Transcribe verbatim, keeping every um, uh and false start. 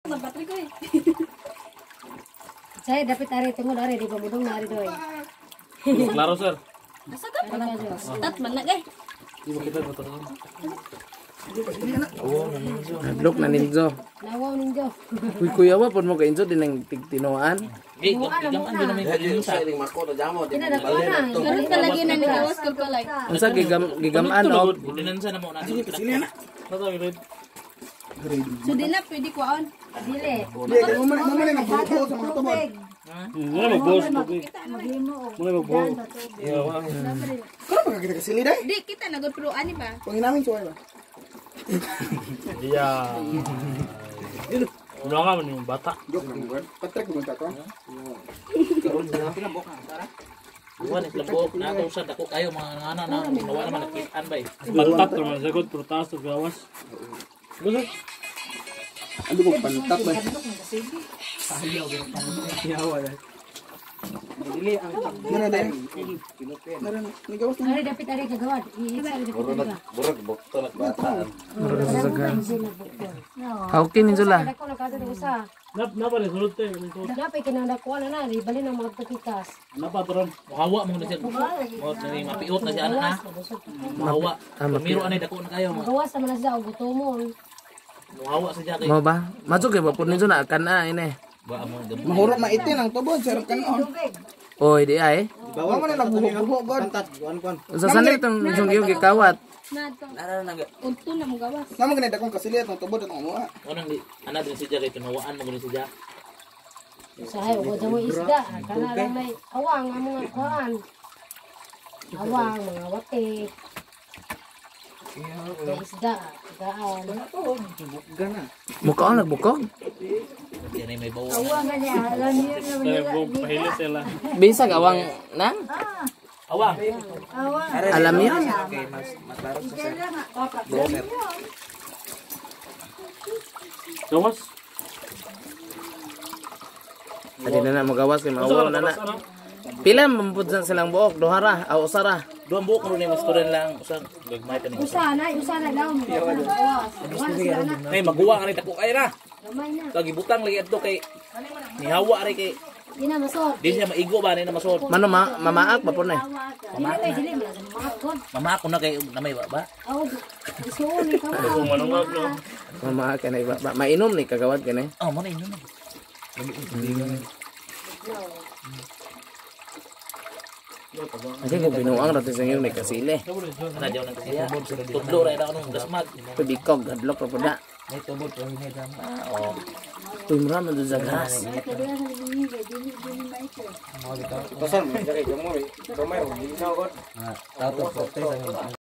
Nagbatri ko eh. Saya dapat ari tunggu dari di pamudong na ari doy. Klaro sir. Asa ka? Tat man na kay. Di ba kita betul? Adlok na ninjo. Nawaw ninyo. Kuy kuya wa pud mo kay injo dinang tigtinawaan. Eh, gaman din namin yung sa Kinadako na. Karon ka lagi na nagawas ko palay. Unsa gigam gigamaan og Bulinan sa na mo na. Sige na. Nata grade. So di na pwede kuan. Dili. Mama na nagbubuo sa mga tubod. Muna mag-boss tubig. Muna mag-boss. Kano pa kita kasili day? Di kita nagod pero ani ba? Pangin namin suway ba? Iya. Udah nga man yung bata. Joke lang ko. Patrek mo ta ko. Buwan is lambok na ako usad ako kayo mga ngana na nawa naman nakitaan ba eh. Bantat naman sagot protas to gawas. Gusto? Ano ko pantak ba? Nara day. Nara na. Nigawas na. Ari dapat ari kagawad. Iisa ari dapat. Burag bukto nagbataan. hawkin ninjo la. Dako na kada usa. Nap napa ni sulod te. Dapat kinadako na na ibali na mga patikas. Napa turon? Hawa mo na siya. Mo na mapiot na siya ana na. Hawa. Miro anay dako na kayo mo. Gawas naman na siya og gutomon. Hawa sa siya kay. Mo ba? Masuk kay bapod ninjo na kan na ini. Ba mo gam. Mahurot maitin ang tubod sir kanon. Oy di ay. Bawa mo na nagbuho-buho god. Unsa sanay tong jung yung gikawat. Nadto. Nara na ga. Unto na mo gawas. Naman ganit akong kasili atong tubod atong amuha. Onang di ana din siya kay tinawaan mo gani siya. Usahay og mo isda. Kana lang may awang ang mga kuan. Awang mga wate. Kaya isda. Gaan. Mukaon nagbukog. Yan ay may bawa. Saya bom pahilis sila. Bisag awang nang Awang. alam yun. Gawas. Adi na na magawas kay maawaw na na. Pila mampud silang buok dohara aw usara. Duang buok ron ni mas turen lang usag gagmay ka ni. Usa na, usa na daw. Ay maguwa ka ni dako kay na. Gamay na. Lagi butang lagi adto kay ni hawa ri kay Di na masod. di siya maigo ba ni na masod. Mano ma mamaak ba po na? Dili kay dili mo mga god. Mama ako na kay namay ba ba? Aw, isuon ni ka. Kung manungag no. Mamaak ka na iba. Ba, mainom ni kagawad ka na. Oh mo na inyo. Kasi kung binuang natin sa inyo may kasili. Ana jaw nang kasiya. Tudlo ra daw nung gasmag. Pabikog, gadlok pa po na. May tubod pero hindi dama. Oh. Uy, marami doon sa gas. Pasal mo kay mo. Kamay mo. Ikaw god. Tato